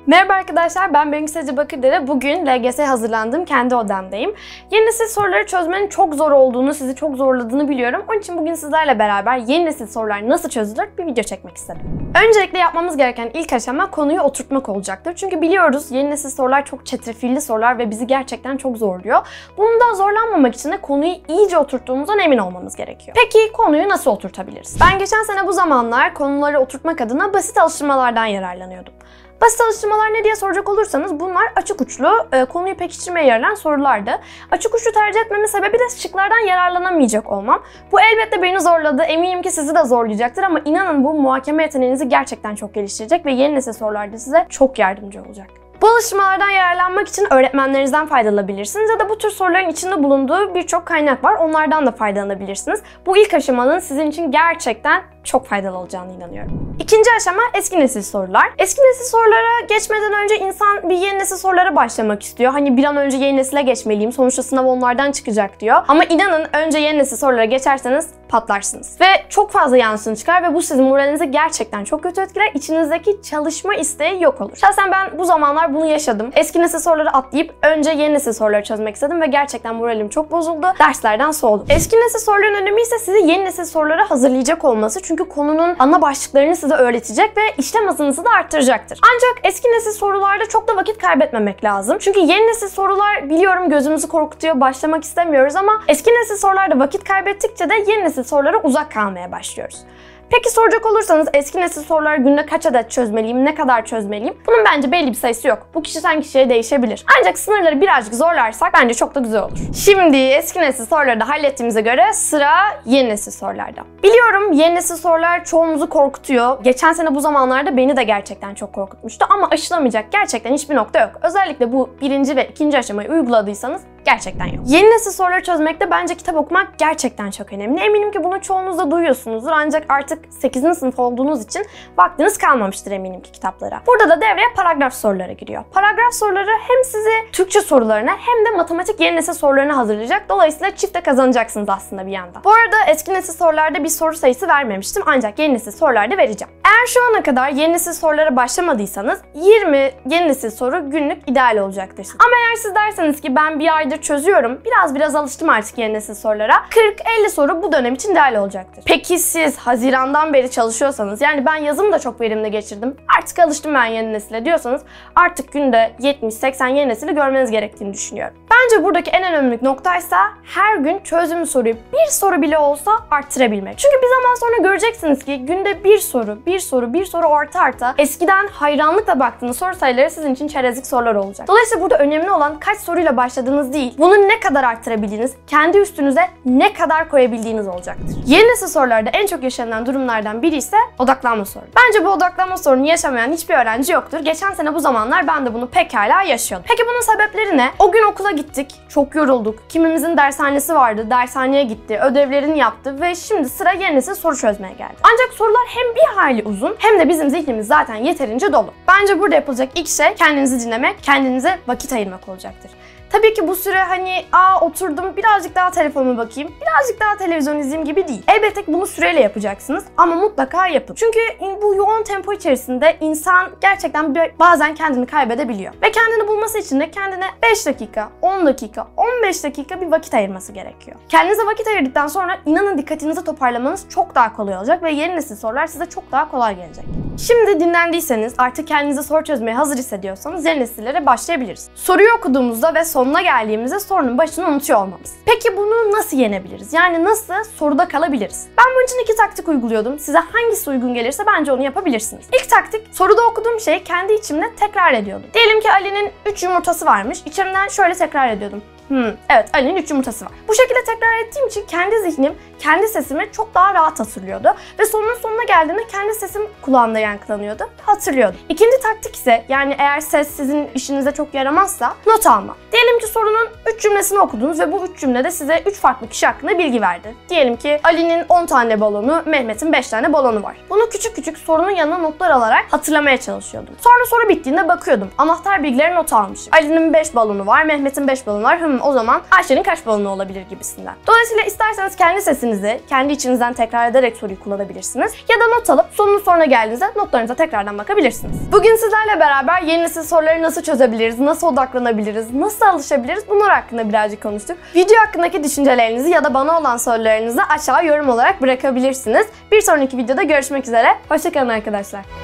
Merhaba arkadaşlar, ben Bengü Sece Bakırdere. Bugün LGS'ye hazırlandığım kendi odamdayım. Yeni nesil soruları çözmenin çok zor olduğunu, sizi çok zorladığını biliyorum. Onun için bugün sizlerle beraber yeni nesil sorular nasıl çözülür bir video çekmek istedim. Öncelikle yapmamız gereken ilk aşama konuyu oturtmak olacaktır. Çünkü biliyoruz yeni nesil sorular çok çetrefilli sorular ve bizi gerçekten çok zorluyor. Bundan zorlanmamak için de konuyu iyice oturttuğumuzdan emin olmamız gerekiyor. Peki konuyu nasıl oturtabiliriz? Ben geçen sene bu zamanlar konuları oturtmak adına basit alıştırmalardan yararlanıyordum. Basit alıştırmalar ne diye soracak olursanız bunlar açık uçlu, konuyu pekiştirmeye yarayan sorulardı. Açık uçlu tercih etmemin sebebi de şıklardan yararlanamayacak olmam. Bu elbette beni zorladı, eminim ki sizi de zorlayacaktır ama inanın bu muhakeme yeteneğinizi gerçekten çok geliştirecek ve yeni nesil sorularda size çok yardımcı olacak. Bu alıştırmalardan yararlanmak için öğretmenlerinizden faydalanabilirsiniz ya da bu tür soruların içinde bulunduğu birçok kaynak var. Onlardan da faydalanabilirsiniz. Bu ilk aşamanın sizin için gerçekten çok faydalı olacağını inanıyorum. İkinci aşama eski nesil sorular. Eski nesil sorulara geçmeden önce insan bir yeni nesil sorulara başlamak istiyor. Hani bir an önce yeni nesile geçmeliyim, sonuçta sınav onlardan çıkacak diyor. Ama inanın önce yeni nesil sorulara geçerseniz patlarsınız. Ve çok fazla yanlışını çıkar ve bu sizin moralinizi gerçekten çok kötü etkiler. İçinizdeki çalışma isteği yok olur. Şahsen ben bu zamanlar bunu yaşadım. Eski nesil soruları atlayıp önce yeni nesil soruları çözmek istedim ve gerçekten moralim çok bozuldu. Derslerden soğudum. Eski nesil soruların önemi ise sizi yeni nesil sorulara hazırlayacak olması. Çünkü konunun ana başlıklarını size öğretecek ve işlem hızınızı da arttıracaktır. Ancak eski nesil sorularda çok da vakit kaybetmemek lazım. Çünkü yeni nesil sorular biliyorum gözümüzü korkutuyor, başlamak istemiyoruz ama eski nesil sorularda vakit kaybettikçe de yeni nesil sorulara uzak kalmaya başlıyoruz. Peki soracak olursanız eski nesil soruları günde kaç adet çözmeliyim, ne kadar çözmeliyim? Bunun bence belli bir sayısı yok. Bu kişiden kişiye değişebilir. Ancak sınırları birazcık zorlarsak bence çok da güzel olur. Şimdi eski nesil soruları da hallettiğimize göre sıra yeni nesil sorularda. Biliyorum yeni nesil sorular çoğumuzu korkutuyor. Geçen sene bu zamanlarda beni de gerçekten çok korkutmuştu ama aşılamayacak gerçekten hiçbir nokta yok. Özellikle bu birinci ve ikinci aşamayı uyguladıysanız gerçekten yok. Yeni nesil soruları çözmekte bence kitap okumak gerçekten çok önemli. Eminim ki bunu çoğunuz da duyuyorsunuzdur ancak artık 8. sınıf olduğunuz için vaktiniz kalmamıştır eminim ki kitaplara. Burada da devreye paragraf soruları giriyor. Paragraf soruları hem sizi Türkçe sorularına hem de matematik yeni nesil sorularına hazırlayacak. Dolayısıyla çifte kazanacaksınız aslında bir yandan. Bu arada eski nesil sorularda bir soru sayısı vermemiştim ancak yeni nesil sorularda vereceğim. Eğer şu ana kadar yeni nesil sorulara başlamadıysanız 20 yeni nesil soru günlük ideal olacaktır. Ama eğer siz derseniz ki ben bir aydır çözüyorum, biraz alıştım artık yeni nesil sorulara, 40-50 soru bu dönem için ideal olacaktır. Peki siz Haziran'dan beri çalışıyorsanız, yani ben yazımı da çok verimli geçirdim, artık alıştım ben yeni nesile diyorsanız artık günde 70-80 yeni nesili görmeniz gerektiğini düşünüyorum. Bence buradaki en önemli noktaysa her gün çözdüğümüz soruyu bir soru bile olsa arttırabilmek. Çünkü bir zaman sonra göreceksiniz ki günde bir soru arta eskiden hayranlıkla baktığınız soru sayıları sizin için çerezlik sorular olacak. Dolayısıyla burada önemli olan kaç soruyla başladığınız değil, bunu ne kadar arttırabildiğiniz, kendi üstünüze ne kadar koyabildiğiniz olacaktır. Yeni nesil sorularda en çok yaşanan durumlardan biri ise odaklanma sorunu. Bence bu odaklanma sorunu yaşamayan hiçbir öğrenci yoktur. Geçen sene bu zamanlar ben de bunu pekala yaşıyordum. Peki bunun sebepleri ne? O gün okula gittik, çok yorulduk. Kimimizin dershanesi vardı, dershaneye gitti, ödevlerini yaptı ve şimdi sıra yeni nesil soru çözmeye geldi. Ancak sorular hem bir hayli uzun hem de bizim zihnimiz zaten yeterince dolu. Bence burada yapılacak ilk şey kendinizi dinlemek, kendinize vakit ayırmak olacaktır. Tabii ki bu süre hani oturdum birazcık daha telefonuma bakayım, birazcık daha televizyon izleyeyim gibi değil. Elbette ki bunu süreyle yapacaksınız ama mutlaka yapın. Çünkü bu yoğun tempo içerisinde insan gerçekten bazen kendini kaybedebiliyor. Ve kendini bulması için de kendine 5 dakika, 10 dakika, 15 dakika bir vakit ayırması gerekiyor. Kendinize vakit ayırdıktan sonra inanın dikkatinizi toparlamanız çok daha kolay olacak ve yeni nesil sorular size çok daha kolay gelecek. Şimdi dinlendiyseniz, artık kendinize soru çözmeye hazır hissediyorsanız yeni nesillere başlayabiliriz. Soruyu okuduğumuzda ve sonuna geldiğimizde sorunun başını unutuyor olmamız. Peki bunu nasıl yenebiliriz? Yani nasıl soruda kalabiliriz? Ben bunun için 2 taktik uyguluyordum. Size hangisi uygun gelirse bence onu yapabilirsiniz. İlk taktik, soruda okuduğum şeyi kendi içimde tekrar ediyordum. Diyelim ki Ali'nin 3 yumurtası varmış. İçimden şöyle tekrar ediyordum. Evet, Ali'nin 3 yumurtası var. Bu şekilde tekrar ettiğim için kendi zihnim, kendi sesimi çok daha rahat hatırlıyordu. Ve sorunun sonuna geldiğinde kendi sesim kulağımda yankılanıyordu, hatırlıyordum. İkinci taktik ise, yani eğer ses sizin işinize çok yaramazsa, not alma. Diyelim ki sorunun 3 cümlesini okudunuz ve bu 3 cümlede size 3 farklı kişi hakkında bilgi verdi. Diyelim ki Ali'nin 10 tane balonu, Mehmet'in 5 tane balonu var. Bunu küçük küçük sorunun yanına notlar alarak hatırlamaya çalışıyordum. Sonra soru bittiğinde bakıyordum. Anahtar bilgileri not almışım. Ali'nin 5 balonu var, Mehmet'in 5 balonu var. o zaman Ayşe'nin kaç balonu olabilir gibisinden. Dolayısıyla isterseniz kendi sesinizi kendi içinizden tekrar ederek soruyu kullanabilirsiniz. Ya da not alıp sonun sonuna geldiğinizde notlarınıza tekrardan bakabilirsiniz. Bugün sizlerle beraber yeni nesil soruları nasıl çözebiliriz, nasıl odaklanabiliriz, nasıl alışabiliriz bunlar hakkında birazcık konuştuk. Video hakkındaki düşüncelerinizi ya da bana olan sorularınızı aşağı yorum olarak bırakabilirsiniz. Bir sonraki videoda görüşmek üzere. Hoşça kalın arkadaşlar.